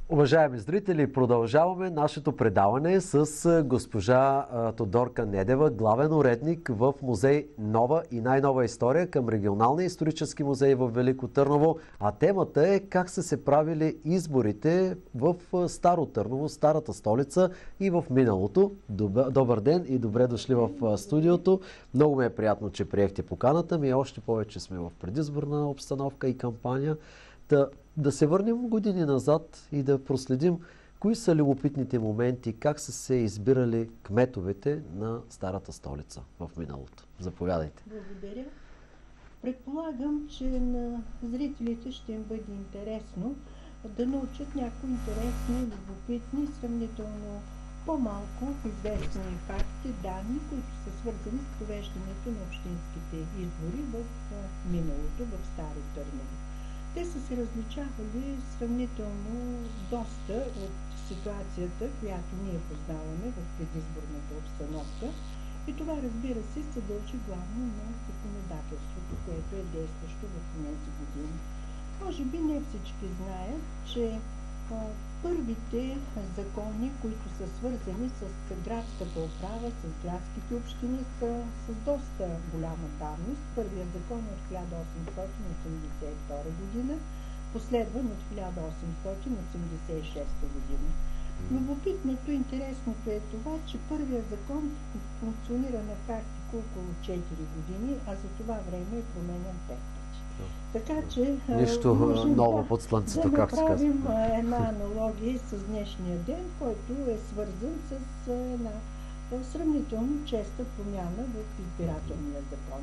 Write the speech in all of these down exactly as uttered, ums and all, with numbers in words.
Уважаеми зрители, продължаваме нашето предаване с госпожа Тодорка Недева, главен уредник в музей Нова и най-нова история към Регионалния исторически музей в Велико Търново. А темата е как са се правили изборите в Старо Търново, старата столица и в миналото. Добър, добър ден и добре дошли в студиото. Много ми е приятно, че приехте поканата ми. Още повече сме в предизборна обстановка и кампания. Да, да се върнем години назад и да проследим кои са любопитните моменти, как са се избирали кметовете на старата столица в миналото. Заповядайте. Благодаря. Предполагам, че на зрителите ще им бъде интересно да научат някои интересни, любопитни, сравнително по-малко известни факти, данни, които са свързани с провеждането на общинските избори в миналото, в Старо Търново. Те са се различавали сравнително доста от ситуацията, която ние познаваме в предизборната обстановка. И това, разбира се, се дължи главно на законодателството, което е действащо в тези години. Може би не всички знаят, че а, първите закони, които са свързани с градската управа, с градските общини, са с доста голяма давност. Първият закон е от хиляда осемстотин осемдесет и втора година, последван от хиляда осемстотин осемдесет и шеста година. Любопитното, интересното е това, че първият закон функционира на практика около четири години, а за това време е променен пет пъти. Така че нищо ново да, под слънцето, да как се казва. направим една аналогия с днешния ден, който е свързан с една сравнително честа промяна в избирателния закон.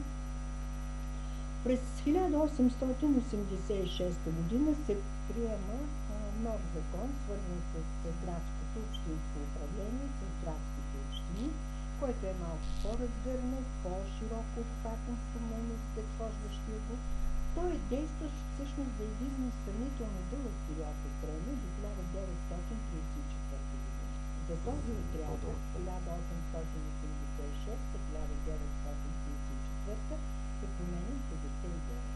През хиляда осемстотин осемдесет и шеста година се приема нов закон, свързан с градското общинско управление, с градските общини, който е малко по-разгърнат, по-широко обхватен в сравнение с предхождащия го. Той е действащ всъщност за един сравнително дълъг период от време до хиляда деветстотин тридесет и четвърта година. За този отряд от хиляда осемстотин осемдесет и шеста до хиляда деветстотин тридесет и четвърта е променен петдесет и девет.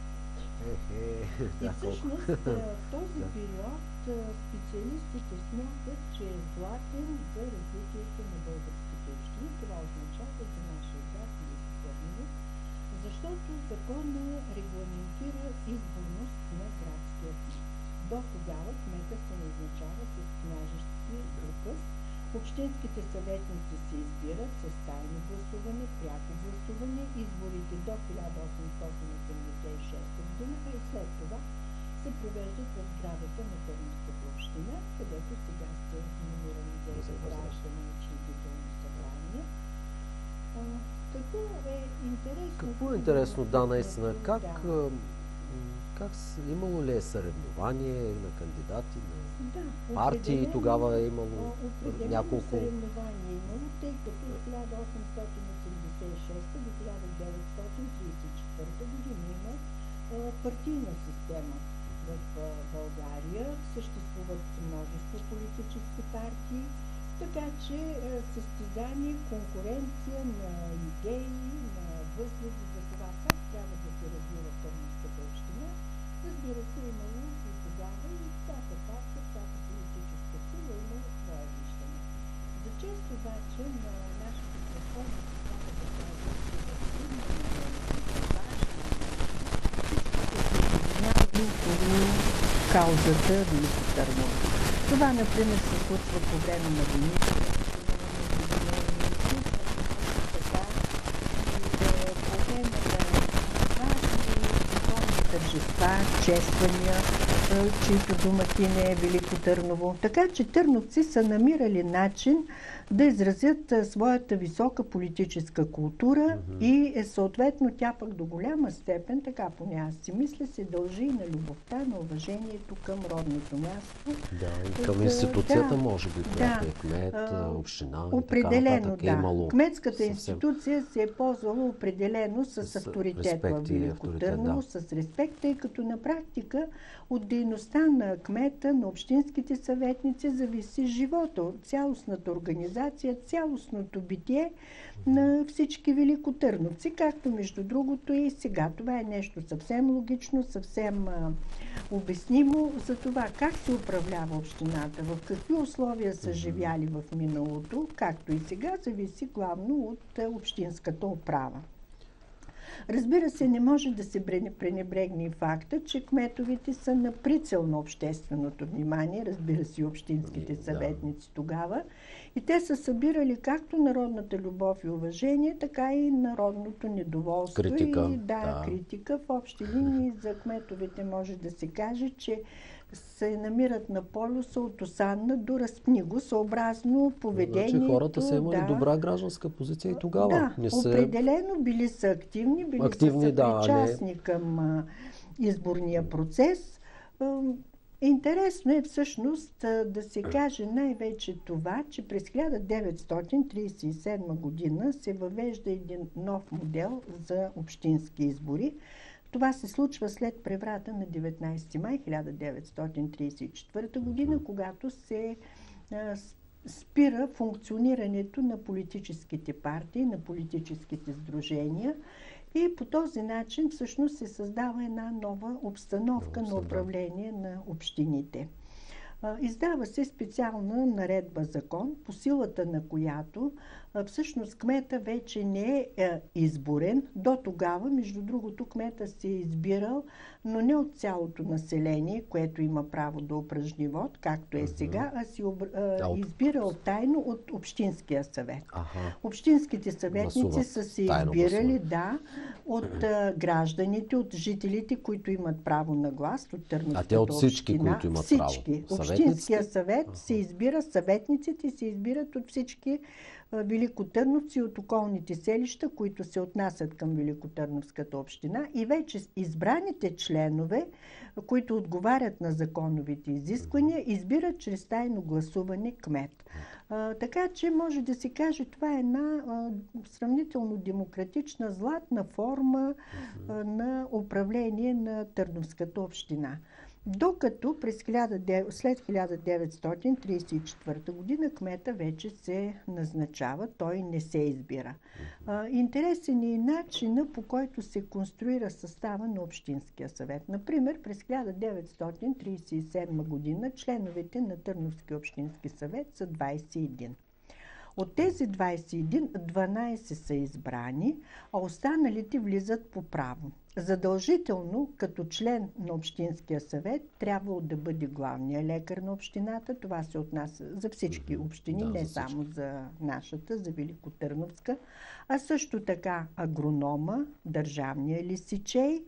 И всъщност в този период специалистите смятат, че е златен за развитието на българските общини. Това означава за нашия град Велико Търново, защото закона регламентира изборност на градския кмет. До тогава кмета се назначава с княжески указ. Общинските съветници се избират с тайно гласуване, пряко гласуване, изборите до хиляда осемстотин осемдесет и шеста година, а и след това се провеждат в сградата на Търновската община, където сега се намира музей за граждани и учредително събрание. Какво е интересно? Какво е интересно, да, наистина? Как, да. как имало ли е съревнование на кандидати, на да, партии? Тогава е имало няколко... съревнование имало, тъй като от хиляда осемстотин осемдесет и шеста до хиляда деветстотин тридесет и четвърта година има партийна система в България. Съществуват множество политически партии, така че състезание, конкуренция на идеи, на възгледи за това как трябва да се развива Търновската община, разбира се, имало и тогава и всяка партия, всяка политическа сила имала свое виждане. За чест обаче на нашите предходни трябва да кажа, че около каузата Велико Търново. Това, например, се случва по време на войните, по време на важни тържества, чествания, чието домакин е Велико Търново. Така че търновци са намирали начин да изразят своята висока политическа култура mm-hmm. и е, съответно тя пък до голяма степен, така поне аз си мисля, се дължи и на любовта, на уважението към родното място. Да, и към институцията, да, може би, която да, е кмет, община. Определено, така, да. е имало Кметската съвсем... институция се е ползвала определено с, с авторитет в Велико Търново, да. С респект, тъй като на практика от дейността на кмета, на общинските съветници зависи живота, от цялостната организация организация цялостното битие на всички великотърновци, както между другото и сега. Това е нещо съвсем логично, съвсем а, обяснимо за това как се управлява общината, в какви условия са живяли в миналото, както и сега, зависи главно от а, общинската управа. Разбира се, не може да се пренебрегне и факта, че кметовете са на прицел на общественото внимание, разбира се, и общинските съветници тогава. И те са събирали както народната любов и уважение, така и народното недоволство. Критика. И, да, да, критика. В общи линии за кметовете може да се каже, че се намират на полюса от Осанна до Разпниго, съобразно поведението. Значи хората са имали да, добра гражданска позиция и тогава. Да, не са... определено били са активни, били активни, са да, причастни не... към а, изборния процес. А, интересно е всъщност а, да се каже най-вече това, че през хиляда деветстотин тридесет и седма година се въвежда един нов модел за общински избори. Това се случва след преврата на деветнайсети май хиляда деветстотин тридесет и четвърта година, когато се а, спира функционирането на политическите партии, на политическите сдружения и по този начин всъщност се създава една нова обстановка на управление на общините. Издава се специална наредба закон, по силата на която всъщност кмета вече не е изборен. До тогава, между другото, кмета се е избирал, но не от цялото население, което има право да упражни вод, както е сега, а си избирал тайно от Общинския съвет. Аха. Общинските съветници Гласуват. са се избирали да, от гражданите, от жителите, които имат право на глас, от Търновската А те от всички, община. които имат всички. право? Общинския съвет Аха. се избира, съветниците се избират от всички великотърновци от околните селища, които се отнасят към Великотърновската община, и вече избраните членове, които отговарят на законовите изисквания, избират чрез тайно гласуване кмет. А, така че може да се каже, това е една а, сравнително демократична, златна форма а, на управление на Търновската община. Докато през след хиляда деветстотин тридесет и четвърта година кмета вече се назначава, той не се избира. А, интересен е и начина, по който се конструира състава на Общинския съвет. Например, през хиляда деветстотин тридесет и седма година членовете на Търновския общински съвет са двайсет и един. От тези двайсет и един, дванайсет са избрани, а останалите влизат по право. Задължително, като член на Общинския съвет, трябвало да бъде главният лекар на общината. Това се отнася за всички общини, да, не за само за нашата, за Великотърновска, а също така агронома, държавния лесичей,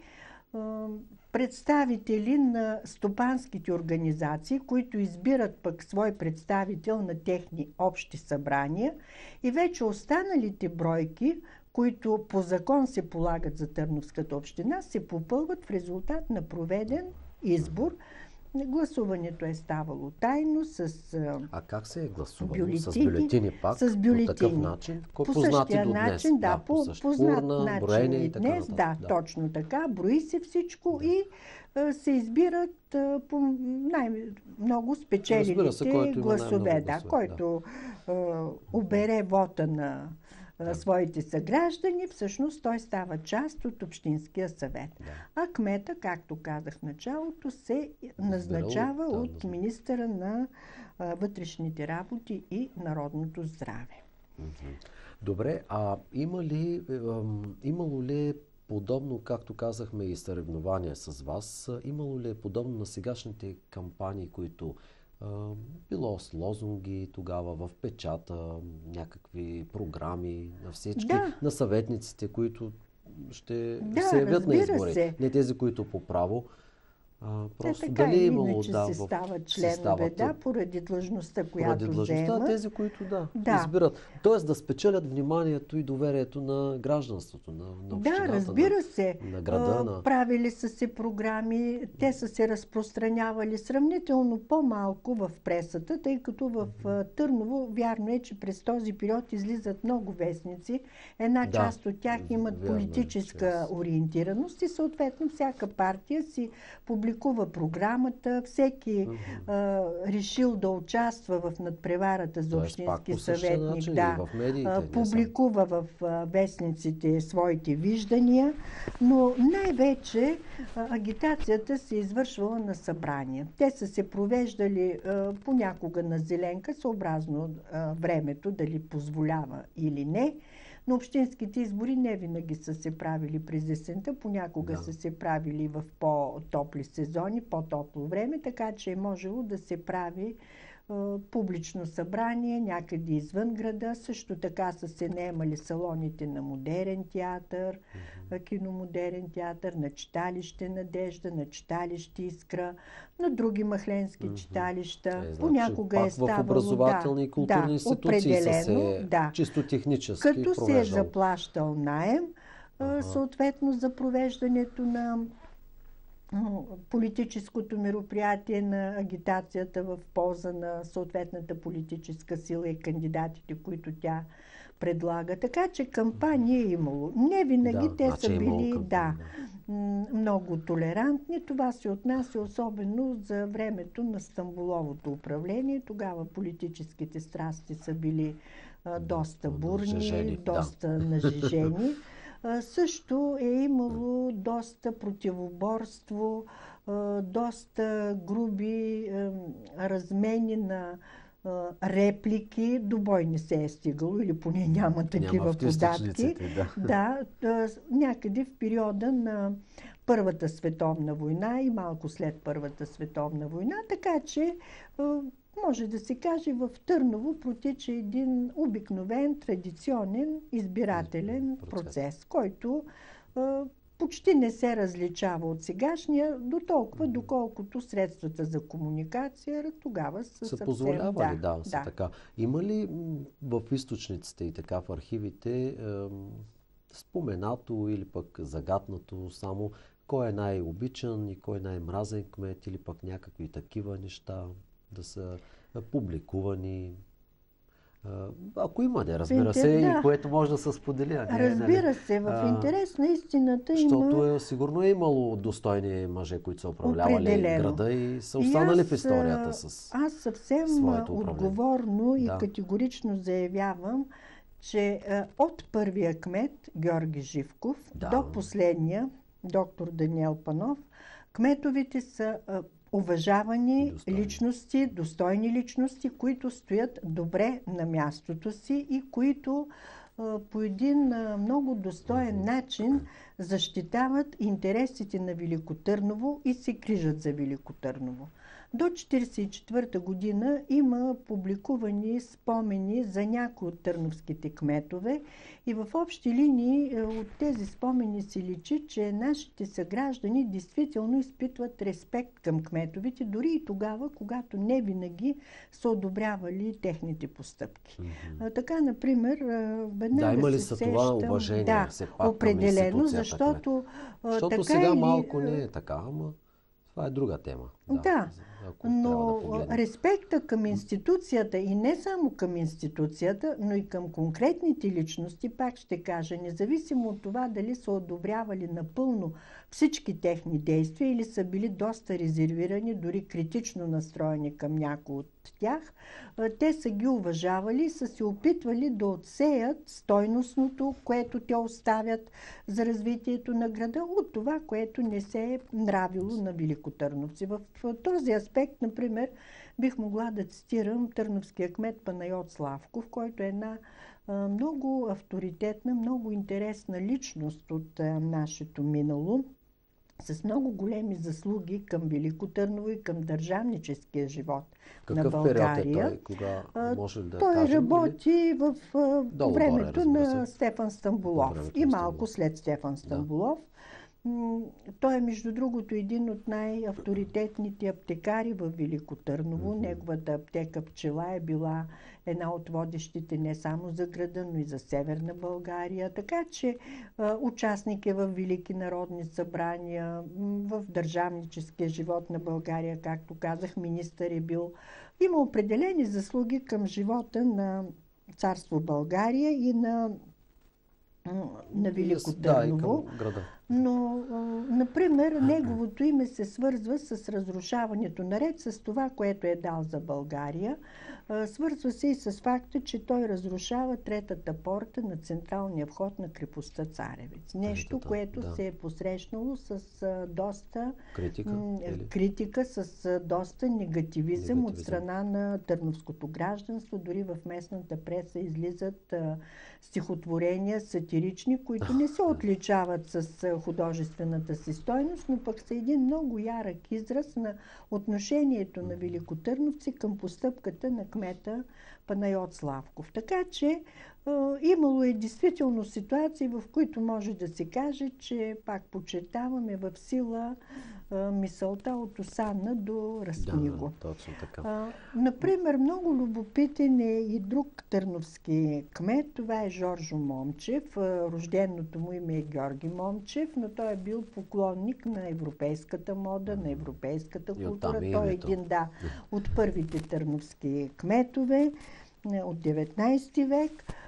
представители на стопанските организации, които избират пък свой представител на техни общи събрания, и вече останалите бройки, които по закон се полагат за Търновската община, се попълват в резултат на проведен избор. Гласуването е ставало тайно с А как се е гласувало? бюлетини, с бюлетини пак? С бюлетини. По такъв начин? По познати същия до днес. начин, да, да по, по познат урна, начин броене и и така днес, нататък. да, Да, точно така. Брои се всичко да. и а, се избират а, по най-много спечелилите се, който гласове. Да, гласове, който а, обере вота на Да. своите съграждани, всъщност той става част от Общинския съвет. Да. А кмета, както казах в началото, се назначава да, от да. министъра на а, вътрешните работи и народното здраве. Добре, а има ли, ем, имало ли е подобно, както казахме, и съревнования с вас, имало ли е подобно на сегашните кампании, които било с лозунги тогава в печата, някакви програми на всички, да. на съветниците, които ще да, се явят на избори. Се. Не тези, които по право. А, просто е, така дали е имало, иначе да, се в... стават членове, стават, да, поради длъжността, която поради длъжността, вземат. тези, които да, да. избират. Тоест да спечелят вниманието и доверието на гражданството, на, на общината. Да, разбира на, се. На града. А, на... Правили са се програми, те са се разпространявали сравнително по-малко в пресата, тъй като в Търново, вярно е, че през този период излизат много вестници. Една да, част от тях имат политическа е, ориентираност и съответно всяка партия си публикува публикува програмата, всеки Мгм. а, решил да участва в надпреварата за Тоест, пак общински по същия съветник, начин да, и в медиите, а, не само. публикува в а, вестниците своите виждания, но най-вече а, агитацията се извършвала на събрания. Те са се провеждали а, понякога на зеленка, съобразно а, времето, дали позволява или не. Но общинските избори не винаги са се правили през есента, понякога Да. са се правили в по-топли сезони, по-топло време, така че е можело да се прави е, публично събрание някъде извън града. Също така са се наемали салоните на Модерен театър, Мгм. киномодерен театър, на читалище Надежда, на читалище Искра, на други махленски Мгм. читалища. Е, значи, Понякога пак е ставало... в образователни и културни да, институции са се определено, да. чисто технически Като се е провеждал. заплащал наем, а, Ага. съответно за провеждането на м, политическото мероприятие, на агитацията в полза на съответната политическа сила и кандидатите, които тя предлага. Така че кампания е имало. Не винаги Да, те значи са е имало били кампания, да, м, много толерантни. Това се отнася особено за времето на Стамболовото управление. Тогава политическите страсти са били а, доста бурни, нажежени, да. доста нажежени. А, също е имало доста противоборство, а, доста груби а, размени на а, реплики. До бой не се е стигало, или поне няма такива Няма в податки. източниците, да. Да, а, някъде в периода на Първата световна война и малко след Първата световна война, така че а, може да се каже, в Търново протича един обикновен, традиционен избирателен Процес. процес, който а, почти не се различава от сегашния, до толкова, доколкото средствата за комуникация тогава са, Са съвсем... позволявали, да, да, са да. така. Има ли м, в източниците и така в архивите ем, споменато или пък загатнато само кой е най-обичан и кой е най-мразен кмет, или пък някакви такива неща да са а, публикувани? А, Ако има, да, разбира Интер- се, да. и което може да се сподели. а не, Разбира нали? се, в А, интерес на истината Защото има... е, сигурно е имало достойни мъже, които са управлявали Определено. града и са И останали аз, в историята а, с Аз съвсем своето а, управление. отговорно и Да. категорично заявявам, че а, от първия кмет Георги Живков Да. до последния доктор Даниел Панов, кметовете са а, уважавани Достойни. личности, достойни личности, които стоят добре на мястото си и които а, по един а, много достоен Мгм. начин защитават интересите на Велико Търново и се грижат за Велико Търново. До хиляда деветстотин четиридесет и четвърта година има публикувани спомени за някои от търновските кметове и в общи линии от тези спомени се личи, че нашите съграждани действително изпитват респект към кметовете, дори и тогава, когато не винаги са одобрявали техните постъпки. Мгм. А, така, например, а, веднага Да, има ли се са това сещам... уважение Да, все пак към определено, институцията защото а, Защото така сега или, малко а, не е така, ама това е друга тема. Да, ако трябва но да погледнем. респекта към институцията и не само към институцията, но и към конкретните личности, пак ще кажа, независимо от това дали са одобрявали напълно всички техни действия или са били доста резервирани, дори критично настроени към някои от тях, а, те са ги уважавали и са се опитвали да отсеят стойностното, което те оставят за развитието на града, от това, което не се е нравило на великотърновци. В този аспект, например, бих могла да цитирам търновския кмет Панайот Славков, който е една а, много авторитетна, много интересна личност от а, нашето минало, с много големи заслуги към Велико Търново и към държавническия живот на Какъв България. период е той? Кога А, може ли да Той кажем? работи в а, Долу времето горе, разбира на се. Стефан Стамболов По времето и на малко Стамболов. след Стефан Стамболов. М, Той е, между другото, един от най-авторитетните аптекари в Велико Търново. Мгм. Неговата аптека Пчела е била една от водещите не само за града, но и за Северна България. Така че а, участник е в велики народни събрания, м, в държавническия живот на България, както казах, министър е бил. Има определени заслуги към живота на царство България и на, м, на Велико Да, и Търново. към града. Но, например, неговото име се свързва с разрушаването, наред с това, което е дал за България. Свързва се и с факта, че той разрушава третата порта на централния вход на крепостта Царевец. Нещо, Третата, което да. се е посрещнало с доста Критика, критика с доста негативизъм, негативизъм от страна на търновското гражданство. Дори в местната преса излизат а, стихотворения сатирични, които не се отличават с а, художествената си стойност, но пък са един много ярък израз на отношението на великотърновци към постъпката на кмета Панайот Славков. Така че а, имало е действително ситуации, в които може да се каже, че, пак подчертаваме, в сила а, мисълта от Осанна до Растниго. Да, точно така. А, например, много любопитен е и друг търновски кмет. Това е Жоржо Момчев. А, рожденото му име е Георги Момчев, но той е бил поклонник на европейската мода, на европейската култура. Той е един, да, от първите търновски кметове от деветнайсети век.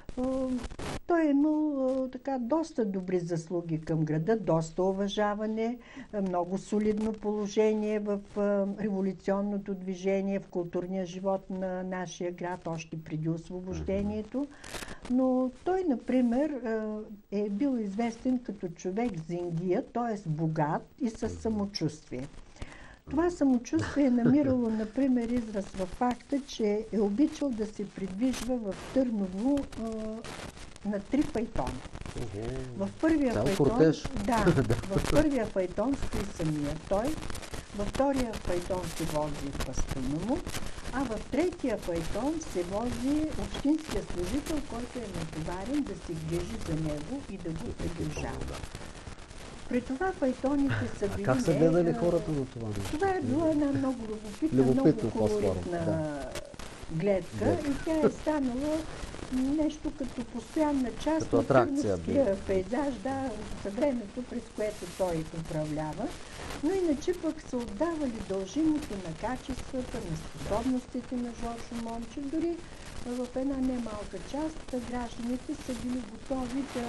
Той е имал така доста добри заслуги към града, доста уважаване, много солидно положение в революционното движение, в културния живот на нашия град, още преди освобождението. Но той, например, е бил известен като човек зингия, т.е. богат и със самочувствие. Това самочувствие е намирало, например, израз във факта, че е обичал да се придвижва в Търново а, на три файтона. В първия файтон, да, в първия файтон стои самия той, във втория файтон се вози пастуна му, а в третия файтон се вози общинския служител, който е натоварен да се грижи за него и да го придържава. При това файтоните са били... А как са гледали хората на това нещо? Това е била една много любопитна, много колоритна да. гледка и тя е станала нещо като постоянна част като от търновския пейзаж, да, за времето, през което той управлява. Но иначе пък са отдавали дължимото на качествата, на способностите на Жоржо Момчев. Дори в една немалка част гражданите са били готови да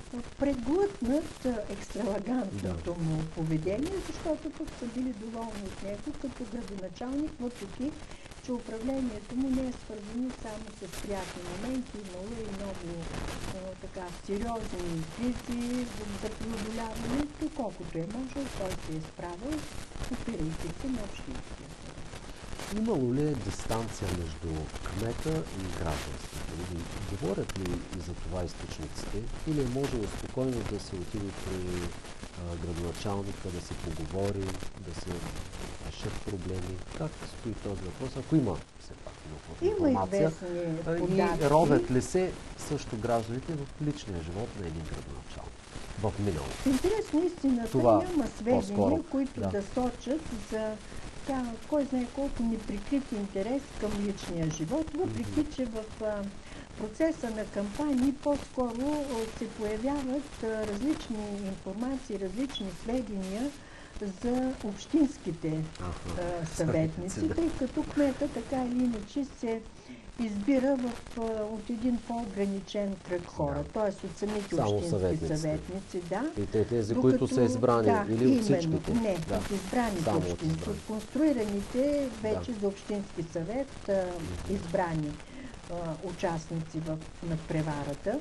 преглътнат екстравагантното му поведение, защото пък са били доволни от него като градоначалник, въпреки че управлението му не е свързано само с приятни моменти. Имало и много а, така сериозни кризи за преодоляване, доколкото е можел, той се е справил, опирайки се на общинския. Имало ли е дистанция между кмета и гражданството? Говорят ли и за това източниците? Или е можело спокойно да се отиде при а, градоначалника, да се поговори, да се решат проблеми? Как стои този въпрос? Ако има все пак информация. Има и ровят ли се също гражданите в личния живот на един градоначалник в миналото? Интересно, истината това няма сведения, които да. да сочат за да, кой знае колко неприкрит интерес към личния живот, въпреки mm-hmm. че в а, процеса на кампании по-скоро се появяват а, различни информации, различни сведения за общинските а, съветници, тъй като кмета така или иначе се избира в, от един по-ограничен кръг хора, да. т.е. от самите само общински съветници. съветници. Да. И те тези, Докато, които са избрани, да, или именно, от всичките? Не, да. от избраните само общински. От, избрани. от конструираните вече да. за общински съвет а, избрани а, участници в надпреварата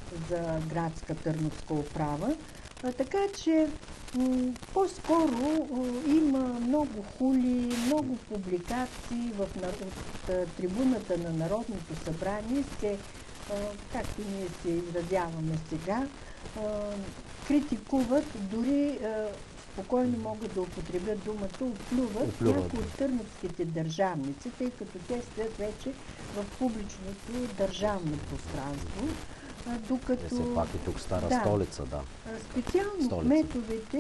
за градска търновска управа. А, така че м- по-скоро а, има много хули, много публикации в, от а, трибуната на Народното събрание се, а, както ние се изразяваме сега, а, критикуват, дори а, спокойно могат да употребят думата, оплюват някои от търновските държавници, тъй като те стоят вече в публичното държавно пространство. Докато... Е, все пак и тук стара да, столица, да. Специално столица. Кметовете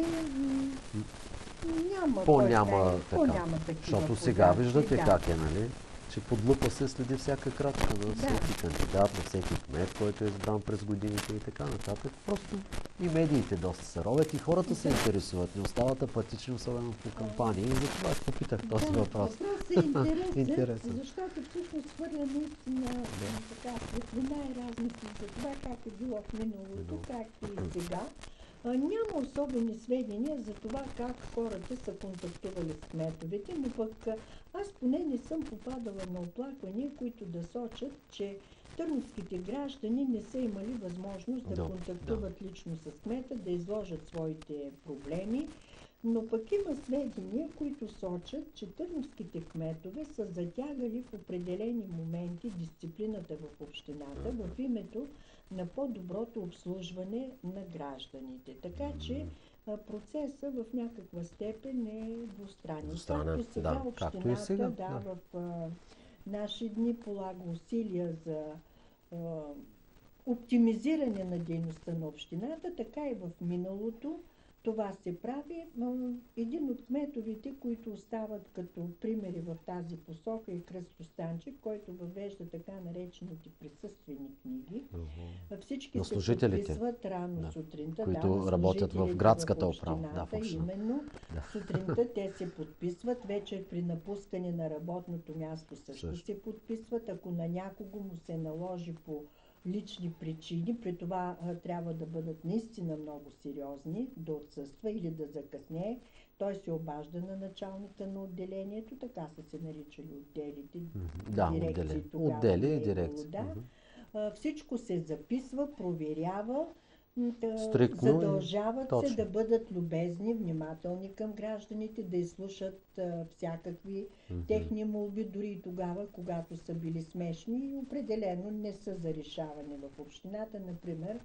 няма, по-няма така, по-няма такива. Защото сега виждате да. как е, нали? Че под лупа се следи всяка крачка на всеки да. кандидат, на всеки кмет, който е избран през годините и така нататък. Просто и медиите доста се ровят и хората се интересуват. Не остават апатични, особено по кампании. И затова аз попитах този да, въпрос. Въпрос е интересен, интересен. защото всъщност хвърля наистина така светлина и размисли за това как е било в миналото, както и сега. А, няма особени сведения за това как хората са контактували с кметовете, но пък аз поне не съм попадала на оплаквания, които да сочат, че търновските граждани не са имали възможност да Да, контактуват да. лично с кмета, да изложат своите проблеми. Но пък има сведения, които сочат, че търновските кметове са затягали в определени моменти дисциплината в общината в името на по-доброто обслужване на гражданите. Така че а, процесът в някаква степен е двустранен. Двустранен, Както сега да, общината както и сега, да, да. в а, наши дни полага усилия за а, оптимизиране на дейността на общината, така и в миналото това се прави. Един от кметовете, които остават като примери в тази посока, е Кръсто Станчев, който въвежда така наречените присъствени книги. Uh-huh. Всички се подписват рано да. сутринта, които да, работят в градската управа. Да, в именно. Да. Сутринта те се подписват, вечер при напускане на работното място също, също се подписват. Ако на някого му се наложи по лични причини, при това а, трябва да бъдат наистина много сериозни, да отсъства или да закъснее, той се обажда на началника на отделението, така са се наричали отделите, да, дирекции отдели. тогава. Отдели и дирекции. Да. А, всичко се записва, проверява, да, стрикно задължават и... се да бъдат любезни, внимателни към гражданите, да изслушат а, всякакви mm-hmm. техни молби, дори и тогава, когато са били смешни и определено не са за решаване в общината. Например,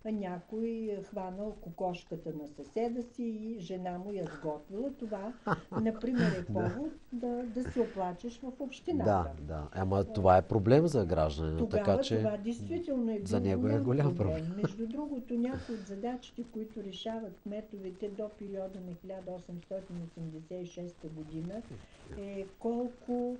някой хванал кокошката на съседа си и жена му я сготвила. Това, например, е повод да, да се оплачеш в общината. Да, да. Ама това е проблем за гражданина. Тогава така, че това действително е за него е голям проблем. проблем. Между другото, някои от задачите, които решават кметовете до периода на хиляда осемстотин осемдесет и шеста година, е колко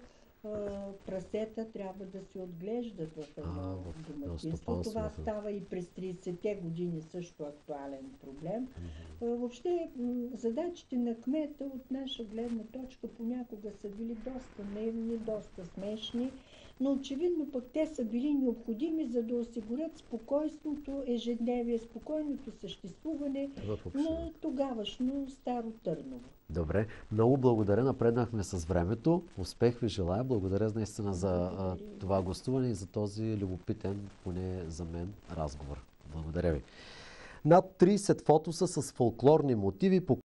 прасета трябва да се отглеждат в едно домакинство. Това става и през тридесетте години също актуален проблем. Mm-hmm. Въобще задачите на кмета от наша гледна точка понякога са били доста наивни, доста смешни, но очевидно пък те са били необходими, за да осигурят спокойството ежедневие, спокойното съществуване на тогавашно Старо Търново. Добре, много благодаря. Напреднахме с времето. Успех ви желая. Благодаря наистина за а, това гостуване и за този любопитен, поне за мен, разговор. Благодаря ви. Над тридесет фотоса с фолклорни мотиви по